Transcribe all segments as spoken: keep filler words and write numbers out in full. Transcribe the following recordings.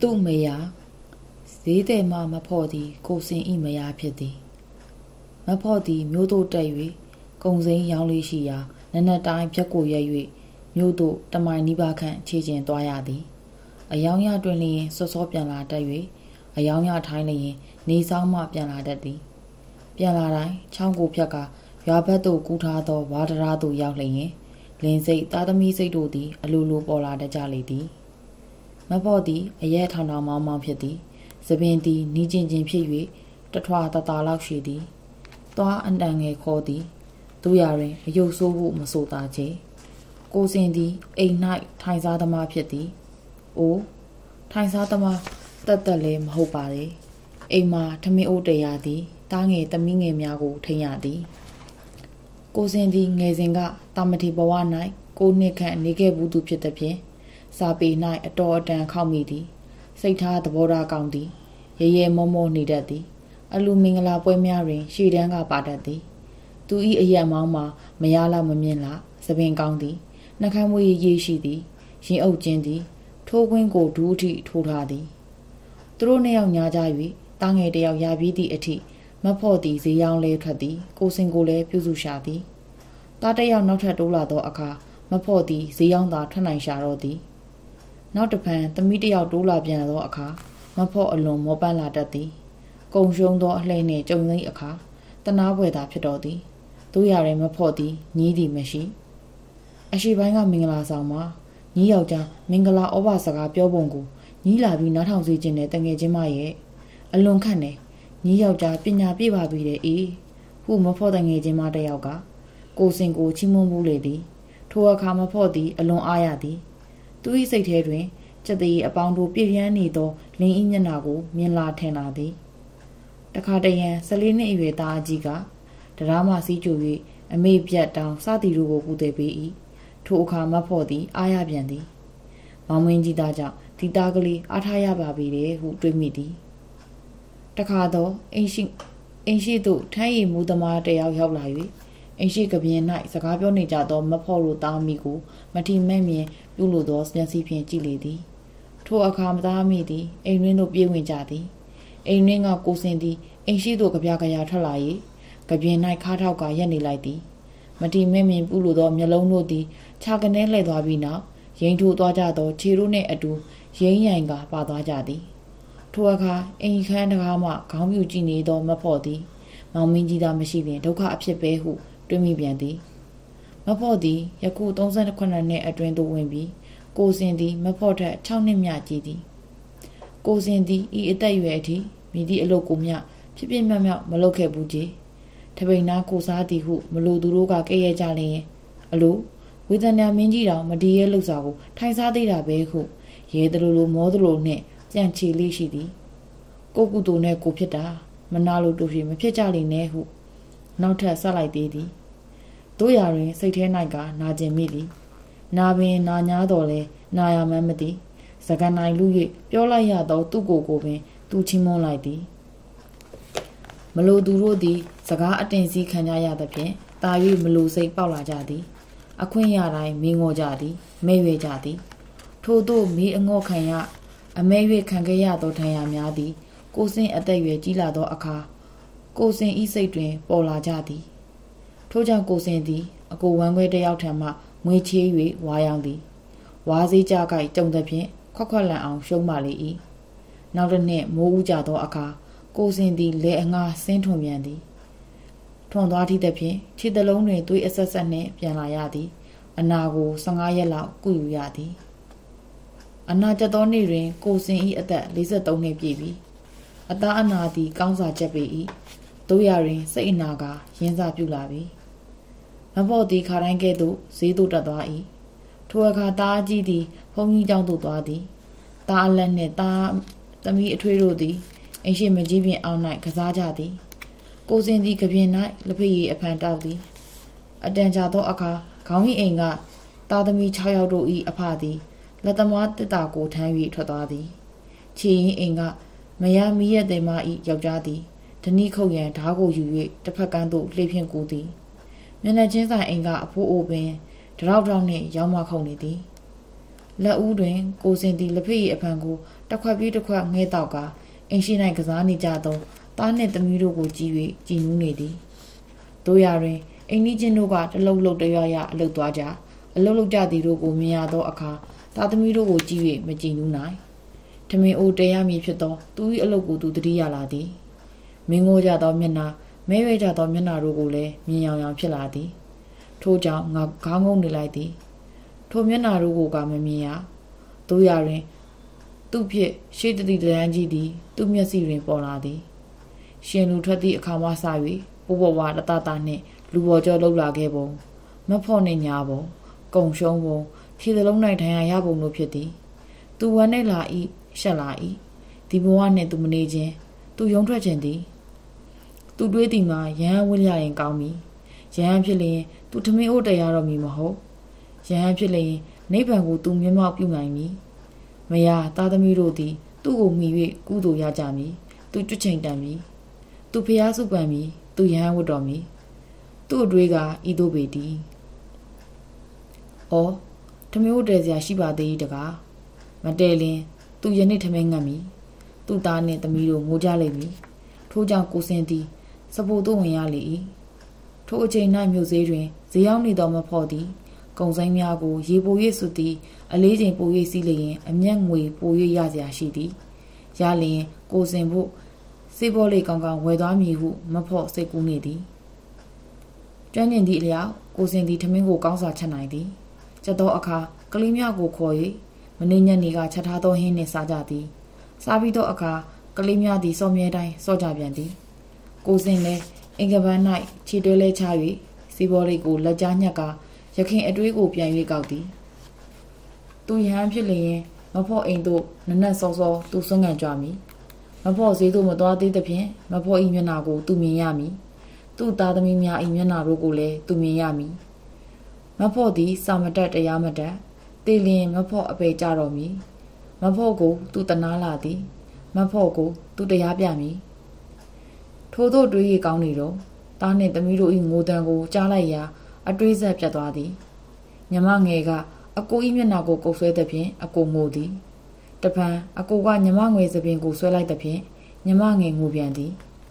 Thu Ma Yar, Zede Ma Mapodi, Kosin I Ma Yar Pity. Mapodi, Mudo Davi, Gonzin Yang Shia, Nana Dime Piaco Yui, Mudo, Tamai Nibakan, Chijin Dwayadi. A young yard dwelling, Sosop Yana Davi, a young yard tiny, Nizama Yana Daddy. Pianai, Chango Piaka, Yabato Gutado, Waterado Yakling, Lindsay, Tadami Sedodi, a Lulu Bola de Jalidi. Mapodi, a yet on our mamma piety, Seventy, Nijin Jim Piwi, the Twa Tata Shidi, Toa and Dange Cody, Duyare, a Yoso Masota J. Goes in the eight night, Times Adama piety. O, Times Adama, that the lame hopari. Ema, Tami O Deyadi, Tange, the Minge Miago, Tayadi. Goes in the Nezinga, Tamati Bawanai, Go Nick and Nige Budu Pitapi. Sabi night a door dan comedy. Sata the Boda County. Ye Momo needed a looming la poemiaring, she danga badadi. To eat a year mamma, Mayala Mamila, Sabine County. Nakamwe ye shidi, she o jendi, Togwin go duty to hardy. Throw nail Yajavi, Tange de Yabidi eti, Mapodi, the young lay tradi, go singole, Puzushadi. That they are not at Olado Aka, Mapodi, the young da Tanai Sharodi. Not the pan, the media dola piano a car, Mapo alone mobile ladati. Gong shong do lane only a car, the nabweda pedodi. Do yare mapodi, needy meshi. As she bang a mingla sama, ni yauja, mingala obasaga piobongo, ni la be not house genet and gajimaye. Alone cane, ni yauja pina piva bide e, who mapodang ejima de yoga. Go single chimumbu lady. To a kama podi, alone ayadi. To his eight headway, Chadi, a pound of Pivianido, Lin in Yanago, Minla Tenadi. The Cardayan, Salina Iveta Jiga, the Rama Sijuvi, and may yet down Sati Rugo Udebi, to Okama Podi, Ayabiandi. Mamindi Daja, Tidagali, Ataya Babide, who dreamidi. The Cardo, ancient ancient Tai Mudama de Yaulavi. And she could be a night, Sakabio Nijado, Mapolo Damigo, Mati Memie, Uludos, Yansipin Gilidi. To a calm damidi, a ring of viewing jadi, a ring of Gosindi, and she do Kabiaka Talai, Gabian night cut out Gayani Lady. Mati Memie, Uludo, Melonodi, Chaganele Davina, Yen to Dojado, Chirune Adu, Yen Yanga, Bada Jadi. To a car, any kind of hama, come you genie do Mapodi, Mamindi da machine, Doka Apsebehu. Dreamy Biandi. Mapodi, Yaku don't send a corner near a drain to Wimby. Goes in the Mapota, Chowning Yajidi. Goes in the E. Etayueti, Midi a local mia, Chipping Mamma, Maloke Buji. Tabina Kosati who, Maluduruga Kaya Jali. Allo, with an Aminjira, Madia Luzago, Taisadi Rabe who, ye the Lulu Modro ne, Janchi Lishidi. Gokudo ne Kopeta, Manalo to him, Pichali ne who. Now tell Salai Didi. Do yari, say Tenaga, Naja Mili. Nabi, Nanya Dole, Naya Mamadi. Saganai Louis, Yola Yado, to go gobe, to Chimo Lady. Malo Durodi, Saga Atensi Kanyaya the Pin, Tavi Meluse Paula Jadi. A queen yarai, Mingo Jadi, Maywe Jadi. Todo me and go Kanya, a Maywe Kangaya do Tayamiadi, goes in at the Gilado Aka. Goes in East Drain, Bola Jadi. Toja goes in the, a go one way day out Tama, Muichi, Wayandi. Wazi Jagai, Jong the Pin, Cocola, Show Mali. Now the name Mo Jado Aka goes in the Leanga Saint Homiandi. Tondati the Pin, Chid the lonely to assassinate Pianayadi, and Nago, Sangayala, Guyadi. Anaja Doni rain goes in E at that Lisa Doni baby. At the Anadi, Ganza Jabi. Doyari, say Naga, Yenza Pulavi. Mabodi Karangedo, Sidu Dadai. Tuaka da Gidi, Hongi down to Dadi. Da Lene da Dami Twirodi, and she Majibi all night Kazajadi. Goes in the Cabian night, Lapi a Pantadi. A Danjado Aka, Kawi Enga, Dadami Chayado e a party. Let the mat the Dago Tangi Tadadi. Chi Enga, Maya Mia de Mai Yajadi. The Nico Yan Tago Yu, the Pagando, Lipian Goody. Menajinsa Enga, a poor open, the Raudrowne, Yama Conidi. လက်ဦးတွင်ကိုစင်သည်လက်ဖက်ရည်အဖန်ကိုတစ်ခွက်ပြီးတစ်ခွက်ငဲတောက်ကအိမ်ရှိ၌ကစားနေကြသောသားနှင့်သမီးတို့ကိုကြည့်၍ကြည်နူးနေသည်တို့ရတွင်အိမ်နီးချင်းတို့ကတလုံးလုံးတရွရအလုတ်သွားကြအလုတ်လုတ်ကြသည်တို့ကိုမြင်ရသောအခါသားသမီးတို့ကိုကြည့်၍မကြည်နူးနိုင်ထမင်းအိုးတဲရမည်ဖြစ်သောသူ၏အလုတ်ကိုသူတတိရလာသည်မင်းငိုကြသောမျက်နှာမဲရွေကြသောမျက်နှာတို့ကိုလည်းမြင်ရောင်ရောင်ဖြစ်လာသည်ထို့ကြောင့်ငါခေါင်းငုံနေလိုက်သည်ထိုမျက်နှာတို့ကိုကမမြင်ရတို့ရတွင်သူ့ဖြစ်ရှေ့တတိတန်းကြီးသည်သူ့မျက်စိတွင်ပေါ်လာသည်ရှင်လူထွက်သည့်အခါမှစ၍ပိုးပေါ်ဝါတတတနှင့်လူပေါ်ကျော်လှုပ်လာခဲ့ပုံမဖော့နှင့်ညာပုံကုံရှုံးပုံခြေစလုံး၌ဒဏ်ရာရပုံတို့ဖြစ်သည်သူဝမ်းနဲ့လာ၏ရှက်လာ၏ဒီဘဝနှင့်သူမနေခြင်းသူယုံထွက်ခြင်းသည်သူတွေးသည်မှာရဟန်းဝိလျရင်ကောင်းမည်ရဟန်းဖြစ်လျင်သူထမင်းအိုးတရားတော်မည်မဟုတ်ရဟန်းဖြစ်လျင်နိဗ္ဗာန်ကိုသူမျက်မှောက်ပြုနိုင်မည်မယားသားသမီးတို့သည်သူ့ကိုမှီ၍ကုသိုလ်ရကြမည်သူကြွချိန်တန်မည်သူဖျားစုပန်မည်သူရဟန်းဝတ်တော်မည်သူ့အတွေးကဤသို့ပေတည်းအော်ထမင်းအိုးတဲစရာရှိပါသေးတကားမတဲလင်သူယနေ့ထမင်းငတ်မည်သူ့သားနှင့်သမီးတို့ငိုကြလိမ့်မည်ထို့ကြောင့်ကိုစင်သည်စပိုသို့ဝင်ရလေ၏ထိုအချိန်၌မြို့ဈေးတွင်ဈေးရောက်နေသောမဖော့သည်ကုံဆိုင်များကိုရေပို၍စွသည်အလေးချိန်ပို၍စီးလျင်အမျက်ငွေပို၍ရစရာရှိသည်ရလျင်ကိုစင်ဖို့စေဘောလေးကောင်းကောင်းဝယ်သွားမည်ဟုမဖော့စိတ်ကူးနေသည်ကျွမ်းကျင်သည့်အလျောက်ကိုစင်သည်ထမင်းကိုကောင်းစွာချက်နိုင်သည်ချက်သောအခါကလေးများကိုခေါ်၍မနေ့ညနေကချက်ထားသောဟင်းနှင့်စားကြသည်စားပြီးသောအခါကလေးများသည်စောမြဲတိုင်းစောကြပြန်သည်ကိုစင်လည်းအင်္ဂပန်း၌ခြေတွဲလဲချ၍စေဘောလေးကိုလက်ကြားညက်ကရခင်အတွေးကိုပြန်၍ကောက်သည်သူရဟန်းဖြစ်လျင်မဖော့အိမ်သို့နနက်စောစောသူဆွမ်းကန်ကြမည်မဖော့ဈေးသို့မသွားသေးသဖြင့်မဖော့၏မျက်နှာကိုသူမြင်ရမည်သူ့သားသမီးများ၏မျက်နှာတို့ကိုလည်းသူမြင်ရမည်မဖော့သည်စာမတက်တရားမတက်တေလျင်မဖော့အပေကြတော်မည်မဖော့ကိုသူတနာလာသည်မဖော့ကိုသူတရားပြမည်ထို့သောတွေးရကောင်းနေတော့သားနှင့်သမီးတို့၏ငိုတံကိုကြားလိုက်ရာအတွေးဆက်ပြတ်သွားသည်ညမငယ်ကအကို၏မျက်နှာကိုကုပ်ဆွဲသဖြင့်အကိုငိုသည်တပံအကိုကညမငယ်စပင်ကိုဆွဲလိုက်သဖြင့်ညမငယ်ငိုပြန်သည်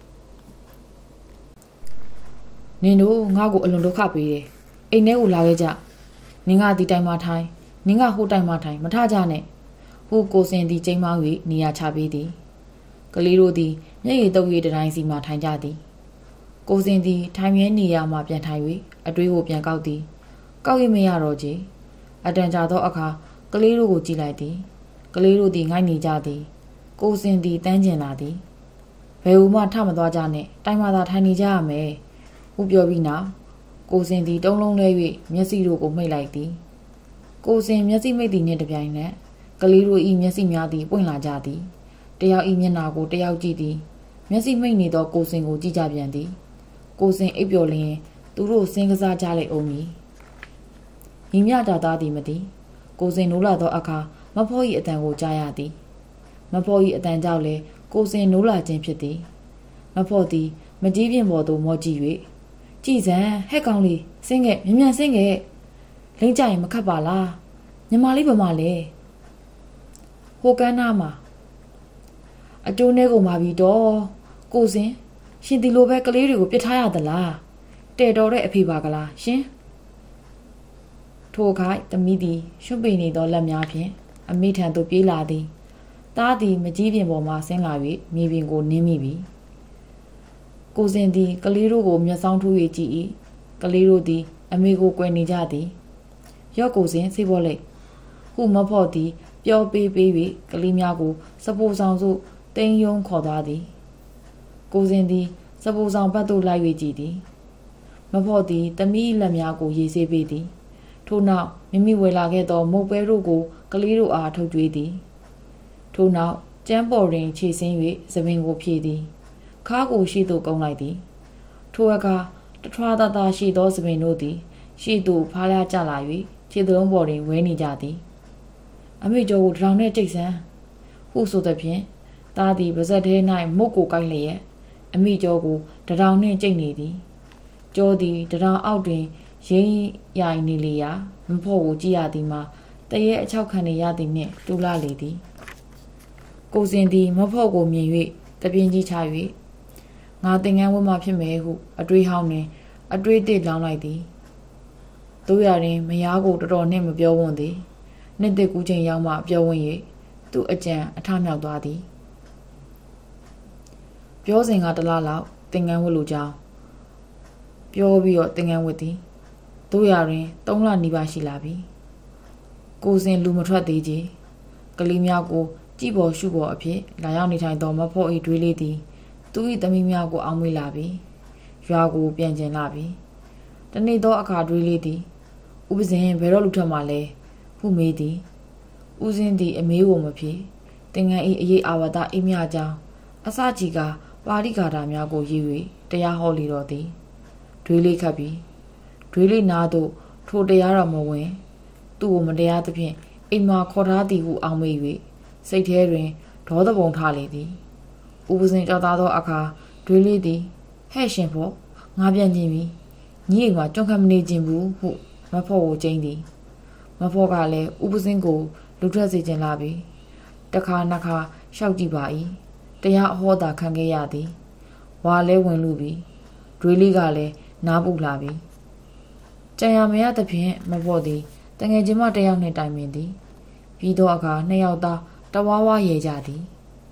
နင်တို့ငါ့ကိုအလွန်ဒုက္ခပေးတယ်အိမ်ထဲကိုလာခဲ့ကြနင်ကဒီတိုင်မှထိုင်နင်ကဟိုတိုင်မှထိုင်မထကြနဲ့ဟိုကိုစင်သည်ကျိမ်းမောင်း၍နေရာချပေးသည်ကလေးတို့သည်မျက်ရည်တုပ်ရည်တိုင်းစီမှထိုင်ကြသည်ကိုစင်သည်ထိုင်မြဲနေရာမှပြန်ထိုင်၍အတွေးကိုပြန်ကောက်သည်ကောက်ရမရတော့ချေအတန်ကြာသောအခါကလေးတို့ကိုကြည့်လိုက်သည်ကလေးတို့သည်ငိုက်နေကြသည်ကိုစင်သည်တန်းကျင်လာသည်ဘယ်ဦးမှထမသွားကြနဲ့တိုင်မှသာထိုင်နေကြရမယ်ဟုပြောပြီးနောက်ကိုစင်သည်တုံးလုံးလဲ၍မျက်စိတို့ကိုမှိတ်လိုက်သည်ကိုစင်မျက်စိမိတ်သည်နှင့်တပြိုင်နက်ကလေးတို့၏မျက်စိများသည်ပွင့်လာကြသည်တယောက်၏မျက်နှာကိုတယောက်ကြည့်သည်မျက်စိမိတ်နေသောကိုစင်ကိုကြည့်ကြပြန်သည်ကိုစင်အိပ်ပျော်လျင်သူတို့စင်ကစားကြလိုက်အောင်မည်ညီမြတာသားသည်မသိကိုစင်နိုးလာသောအခါမဖော့၏အတန်ကိုကြားရသည်မဖော့၏အတန်ကြောင့်လည်းကိုစင်နိုးလာခြင်းဖြစ်သည်မဖော့သည်မကြီးပြင်ပေါ်သို့မော့ကြည့်၍ကြည်စံဟဲ့ကောင်လေးဆင်းခဲ့မြန်မြန်ဆင်းခဲ့လိမ့်ကြရင်မခတ်ပါလားညီမလေးဗမာလဲဟိုကန်းနာမှာအကျိုးနဲ့ကိုမာပြီးတော့ကိုစင်ရှင်ဒီလိုပဲကလေးတွေကိုပြစ်ထားရသလားတဲတော်တဲ့အဖေပါကလားရှင်ထိုခိုက်တမီးသည်ရွှွပိနေသောလက်များဖြင့်အမိထံသို့ပြေးလာသည်သားသည်မကြီးပြင်ပေါ်မှဆင်းလာ၍မြေပြင်ကိုနင်းမိပြီကိုစင်သည်ကလေးတို့ကိုမျက်စောင်းထိုး၍ကြည့်၏ကလေးတို့သည်အမေကိုကွယ်နေကြသည်ရော့ကိုစင်စိတ်ပေါ်လိုက်ဟုမဖော့သည်ပျော်ပေးပေး၍ကလေးများကိုစပိုးဆောင်စုတိန်ယုံခေါ်သွားသည်ကိုစင်သည်စပိုးဆောင်ဘက်သို့လိုက်၍ကြည့်သည်မဖော့သည်တမီးလက်များကိုရေးဆေးပေးသည်ထို့နောက်မိမိဝယ်လာခဲ့သောမုတ်ပဲတို့ကိုကလေးတို့အားထုတ်ကြွေးသည်ထို့နောက်ကျမ်းပေါ်တွင်ခြေဆင်း၍သပင်ကိုဖြည့်သည်ခါကိုရှိသို့ကုန်းလိုက်သည်ထိုအခါတထွားသားသားရှိသောသပင်တို့သည်ရှိသို့ဖားရကျလာ၍ခြေသလုံးပေါ်တွင်ဝဲနေကြသည်အမေကျော်ကိုထောင်နှင့်ကြိတ်ဆန်းဟုဆိုသည်ဖြင့်သားသည်ပါဇက်ထဲ၌မုတ်ကိုကိုက်လျက်အမိကျော်ကိုတထောင်နှင့်ကြိတ်နေသည်ကျော်သည်တထောင်အောက်တွင်ရင်းရိုင်နေလေရာမဖော့ကိုကြည့်ရသည်မှာတတရဲအချောက်ခံနေရသည်နှင့်တူလာလေသည်ကိုစင်သည်မဖော့ကိုမြင်၍တပြင်းကြီးချ၍ငါတင်ငန်းဝတ်မှဖြစ်မယ်ဟုအတွေးဟောင်းနှင့်အတွေးတစ်လောင်းလိုက်သည်တို့ရရင်မယားကိုတော်တော်နှင့်မပြောဝွန်းသည်နှစ်သက်ကူးချိန်ရောက်မှပြောဝွန်း၍သူ့အကြံအထမြောက်သွားသည်ပြောစဉ်ကတလားလောက်တင်ငန်းဝတ်လိုကြောင်းပြောပြီးတော့တင်ငန်းဝတ်သည်တို့ရရင်သုံးလနီးပါးရှိလာပြီကိုစင်လူမထွက်သေးကြီးကလေးများကိုကြည်ပေါ်ရှုပေါ်အဖြစ်လာရောက်နေထိုင်သောမဖော့၏တွေးလေးသည်သူ၏သမီးများကိုအောင်းမေးလာပြီရွာကိုပြန်ကျင်လာပြီတနေ့သောအခါတွေးလေးသည်ဥပဇင်ဘယ်တော့လူထွက်မှလဲဟုမေးသည်ဥစဉ်သည်အမေးကိုမဖြေတင်ငန်း၏အရေးအာဝတအိမ်မြကြောင်းအစကြီးကပါဠိကာတာများကိုရေး၍တရားဟောလေတော်သည်တွေးလေးခတ်ပြီးတွေးလေးနာသို့ထိုတရားတော်မဝင်သူ့ကိုမတရားသဖြင့်အိမ်မှာခေါ်ထားသည်ဟုအောင်းမေး၍စိတ်ထဲတွင်ဒေါသပုံထားလေသည်ဥပဇင်ကြောက်သားသောအခါတွေးလေးသည်ဟဲ့ရှင်ဖို့ငါပြန်ခြင်းပြီညီအိမ်မှာကြုံခမနေခြင်းဘူးဟုမဖော့ကိုကျင်းသည်မဖော့ကလည်းဥပဇင်ကိုလူထွက်စေခြင်းလာပြီတခါနှစ်ခါရှောက်ကြည့်ပါ၏တရားအဟောတာခံခဲ့ရသည်ဝါလဲဝင်လူပြီတွေးလေးကလည်းနားပူလာပြီကြံရမရသဖြင့်မဖော့သည်တငယ်ချင်းမတယောက်နှင့်တိုင်ပင်သည်ပြီးသောအခါနှစ်ယောက်သားတဝါဝါရဲကြသည်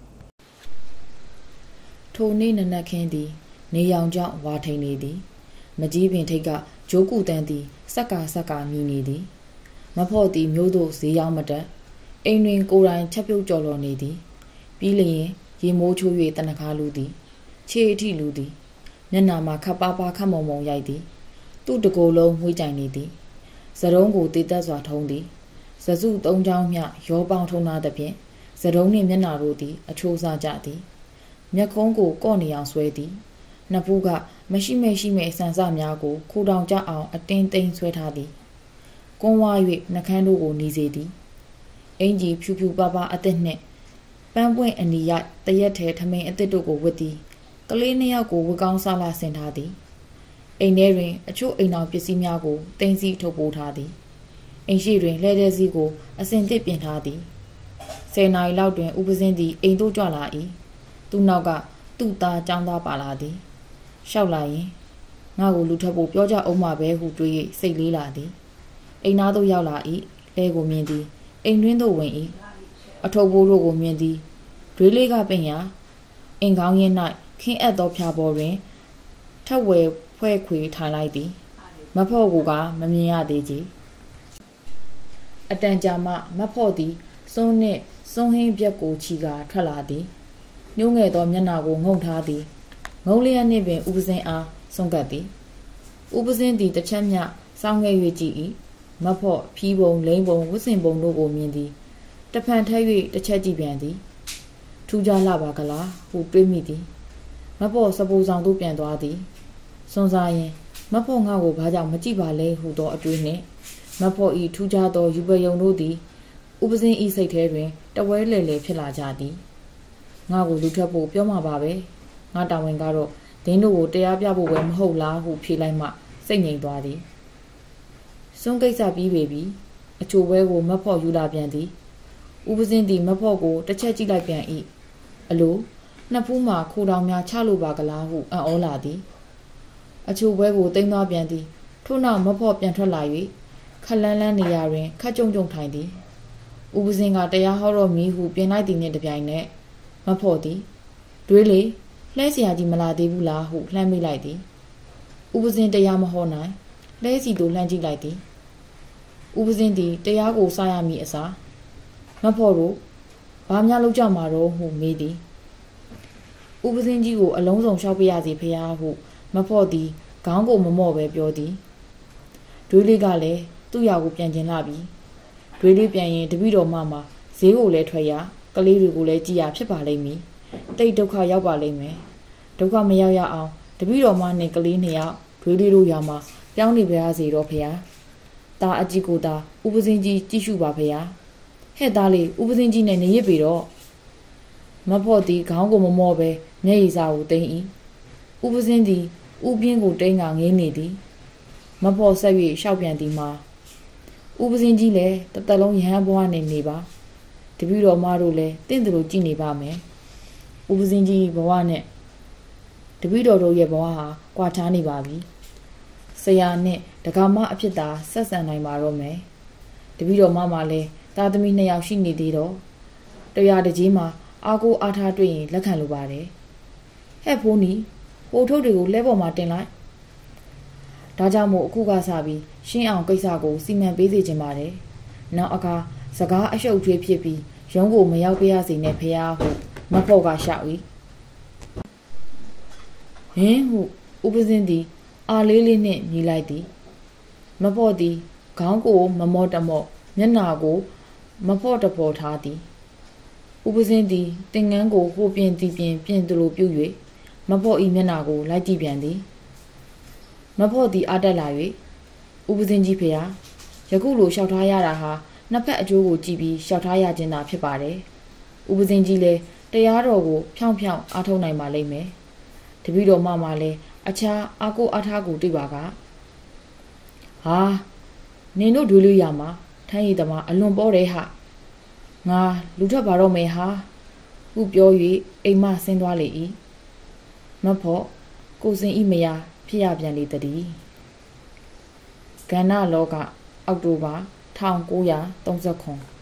ထိုနေ့နနက်ခင်းသည်နေရောင်ကြောင့်ဝါထိန်နေသည်မကြီးပင်ထိတ်ကဂျိုးကူတန်းသည်စက်ကာစက်ကာမြည်နေသည်မဖော့သည်မျိုးတို့ဈေးရောက်မတက်အိမ်တွင်ကိုယ်တိုင်ချက်ပြုတ်ကြော်လော်နေသည်ပြီးလျင်ရေမိုးချိုး၍တနခါလူသည်ခြေအထိလူသည်မျက်နာမှာခပ်ပါပါခတ်မုံမုံရိုက်သည်သူ့တကိုယ်လုံးဝှေ့ကြိုင်နေသည်ဇရုံးကိုတေးသက်စွာထုံးသည်ဇစုသုံးချောင်းမျှရောပေါင်းထုံးသားသဖြင့်ဇရုံးနှင့်မျက်နာတို့သည်အချိုးစားကြသည်မျက်ခုံးကိုကော့နေအောင်ဆွဲသည်နှစ်ဖူးကမရှိမရှိမဲ့ဆန်စများကိုခိုးတောင်ကြအောင်အတင်းသိမ်းဆွဲထားသည်ကွန်းဝါ၍နှကန်းတို့ကိုနီးစေသည်အင်ကြီးဖြူဖြူပါပါအသက်နှင့်ပန်းပွင့်အနီရိုက်တရက်ထဲထမင်းအသက်တို့ကိုဝတ်သည်ကလေးနှစ်ယောက်ကိုဝတ်ကောင်းစားလာဆင်ထားသည်အိမ်ထဲတွင်အချို့အိမ်တော်ပစ္စည်းများကိုတင်းစီထုတ်ပိုးထားသည်အိမ်ရှိတွင်လှဲတဲ့စီကိုအစင်တစ်ပြင်ထားသည်ဆယ်နာရီလောက်တွင်ဥပဇင်းသည်အိမ်သို့ကြွလာ၏သူ့နောက်ကသူ့သားចောင်းသားပါလာသည်လျှောက်လာရင်ငါ့ကိုလူထပ်ဖို့ပြောကြအောင်မှာပဲဟုတွေး၍စိတ်လေးလာသည်အိမ်သားသို့ရောက်လာ၏လဲကိုမြင်သည်အိမ်တွင်းသို့ဝင်၏အထုပ်ဘိုးတို့ကိုမြင်သည်တွေးလေးကပင်ရာအိမ်ကောင်းရင်း၌ခင်းအပ်သောဖြာပေါ်တွင်ထက်ဝဲဖွဲ့ခွေထိုင်လိုက်သည်မဖော့ကိုကမမြင်ရသေးကြအတန်ကြာမှမဖော့သည်စွန်းနှင့်စွန်းဟင်းပြက်ကိုချီကထွက်လာသည်ညှိုးငယ်သောမျက်နှာကိုငုံထားသည်ငုံလျက်နှင့်ပင်ဥပဇင်းအားဆုံးကပ်သည်ဥပဇင်းသည်တစ်ချက်မျှစောင်းငယ်၍ကြည့်၏မဖော့ဖြီးပုံလိမ့်ပုံဝတ်စင်ပုံတို့ကိုမြင်သည်တဖန်ထက်၍တစ်ချက်ကြည့်ပြန်သည်ထူးခြားလာပါကလားဟုတွေးမိသည်မဖော့စပူဆောင်သို့ပြန်သွားသည်စွန်စားရင်မဖော့ငါ့ကိုဘာကြောင့်မကြည့်ပါလဲဟုသောအတွေးနှင့်မဖော့ဤထူးခြားသောယူပယုံတို့သည်ဥပဇင်းဤစိတ်ထဲတွင်တဝဲလေလေဖြစ်လာကြသည်ငါ့ကိုလူထွက်ဖို့ပြောမှာပါပဲငါတာဝန်ကတော့ဒင်းတို့ကိုတရားပြဖို့ပဲမဟုတ်လားဟုဖြေလိုက်မှစိတ်ငြိမ်သွားသည်စွန်းကိစ္စပြီးပေပြီအချိုဘဲကိုမဖော့ယူလာပြန်သည်ဥပဇင်းသည်မဖော့ကိုတစ်ချက်ကြည့်လိုက်ပြန်၏အလိုနှစ်ဖူးမှာခိုးတောင်များချလို့ပါကလားဟုအံ့ဩလာသည်အချိုဘဲကိုတိမ်သွားပြန်သည်ထို့နောက်မဖော့ပြန်ထွက်လာ၍ခက်လန်းလန်းနေရာတွင်ခက်ကြုံကြုံထိုင်သည်ဥပဇင်းကတရားဟောတော်မူဟုပြင်လိုက်သည်နှင့်တပြိုင်နက်မဖော့သည်တွေးလေလှဲเสียကြီးမလာသေးဘူးလားဟုလှမ်းမိလိုက်သည်ဥပဇင်းတရားမဟောနိုင်လဲစီတို့လှမ်းကြည့်လိုက်သည်ဥပဇင်းသည်တရားကိုစားရမည်အစားမဖော့တို့ဘာများလုပ်ကြမှာတော့ဟုမေးသည်ဥပဇင်းကြီးကိုအလုံးစုံရှောက်ပြရစီဖရာဟုမဖော့သည်ခေါင်းကိုမမော့ပဲပြောသည်တွေးလေးကလည်းသူ့ရာကိုပြန်ကျင်လာပြီတွေးလေးပြန်ရင်တပည့်တော်မမှာဈေးကိုလည်းထွက်ရကလေးတွေကိုလည်းကြည်ရဖြစ်ပါလိမ့်မည်တိတ်ဒုက္ခရောက်ပါလိမ့်မယ်ဒုက္ခမရောက်ရအောင်တပည့်တော်မနဲ့ကလေးနှစ်ယောက်တွေးလေးတို့ရာမှာပြောင်းနေပါရစေတော့ဖရာတာအကြီးကိုသာဥပဇင်းကြီးကြည့်ရှုပါဖရာဟဲ့သားလေးဥပဇင်းကြီးနဲ့နေရပြီတော့မဖော့သည်ခေါင်းကိုမမော့ပဲမျက်ရည်စာကိုတင်း၏ဥပဇင်းသည်ဥပြင်းကိုတိန်းကငေးနေသည်မဖော့ဆက်၍ရှောက်ပြန်သည်မှာဥဥပစင်းကြီးလည်းတသက်လုံးရဟန်းဘဝနဲ့နေပါတပည့်တော်မတို့လည်းတင့်တယ်လို့ကြည်နေပါမယ်ဥပစင်းကြီးဘဝနဲ့တပည့်တော်တို့ရဲ့ဘဝဟာကွာခြားနေပါပြီဆရာနဲ့ဒကာမအဖြစ်သာဆက်ဆံနိုင်ပါတော့မယ်တပည့်တော်မမှလည်းသားသမီးနှစ်ယောက်ရှိနေသေးတော့တရားတကြီးမှာအားကိုးအားထားတွေ့ရင်လက်ခံလိုပါတယ်ဟဲ့ဖိုးနီဟိုထုတ်တွေကိုလဲပေါ်မှာတင်လိုက်ဒါကြောင့်မို့အခုကစပြီးရှင်းအောင်ကိစ္စကိုစီမံပေးစေချင်ပါတယ်နောက်အခါစကားအရှုပ်ထွေးဖြစ်ပြီးရုံးကိုမရောက်ပြရစေနဲ့ဖះဟုမဖို့ကရှောက်၏ဟင်းဟုဥပစင်းသည်အာလေးလေးနှင့်မြည်လိုက်သည်မဖို့သည်ခေါင်းကိုမမော့တမော့မျက်နာကိုမဖို့တပေါ်ထားသည်ဥပစင်းသည်တင်ငန်းကိုဟိုပြင်းတီးပြင်းပြင်သလိုပြု၍မဖို့ဤမျက်နာကိုလိုက်ကြည့်ပြန်သည်မဖို့သည်အားတက်လာ၍ဥပစင်းကြီးဖေဟာယခုလိုလျှောက်ထားရတာဟာနှစ်ဖက်အကျိုးကိုကြည့်ပြီးလျှောက်ထားရခြင်းသာဖြစ်ပါတယ်ဥပစင်းကြီးလည်းတရားတော်ကိုဖြောင်းဖြောင်းအားထုတ်နိုင်ပါလိမ့်မယ်တပည့်တော်မှမှလည်းအခြားအားကိုအားထားကိုတွေ့ပါကဟာနင်တို့တွေးလို့ရမှာထမ်းရည်သမားအလွန်ပေါ်တယ်ဟာငါလူထွက်ပါတော့မယ်ဟာဟုပြော၍အိမ်မဆင်းသွားလေ၏မဖို့ကိုစင်ဤမယာဖြစ်ရပြန်လေတည်းကဏ္ဍလောကအောက်တိုဘာ၁၉၃၇